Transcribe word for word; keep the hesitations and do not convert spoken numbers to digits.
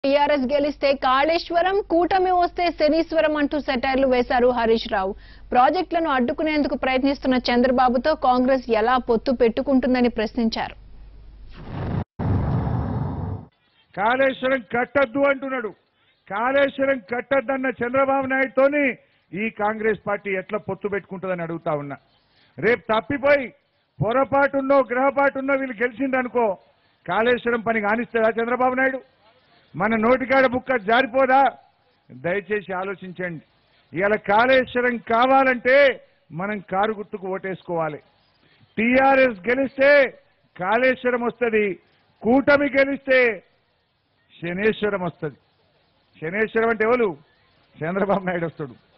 TRS గెలిస్తే కాళేశ్వరం, కూటమి వస్తే శనీశ్వరం అంటూ సెటైర్లు వేశారు హరీష్ రావు. ప్రాజెక్టులను అడ్డుకునేందుకు ప్రయత్నిస్తున్న చంద్రబాబుతో కాంగ్రెస్ ఎలా పొత్తు పెట్టుకుంటుందని ప్రశ్నించారు. కాళేశ్వరం కట్టద్దు అంటున్నాడు. కాళేశ్వరం కట్టద్దన్న చంద్రబాబు నాయుడుతోని ఈ కాంగ్రెస్ పార్టీ ఎట్లా పొత్తు పెట్టుకుంటుందని అడుగుతా ఉన్నా. రేపు తప్పిపోయి పొరపాటున్నో గ్రహపాటున్నో వీళ్ళు గెలిచిందనుకో కాళేశ్వరం పని కానిస్తాడా చంద్రబాబు నాయుడు? మన నోటికాడ బుక్క జారిపోదా? దయచేసి ఆలోచించండి. ఇవాళ కాళేశ్వరం కావాలంటే మనం కారు గుర్తుకు ఓటేసుకోవాలి. టీఆర్ఎస్ గెలిస్తే కాళేశ్వరం వస్తుంది, కూటమి గెలిస్తే శనేశ్వరం వస్తుంది. శనేశ్వరం అంటే ఎవరు? చంద్రబాబు నాయుడు వస్తాడు.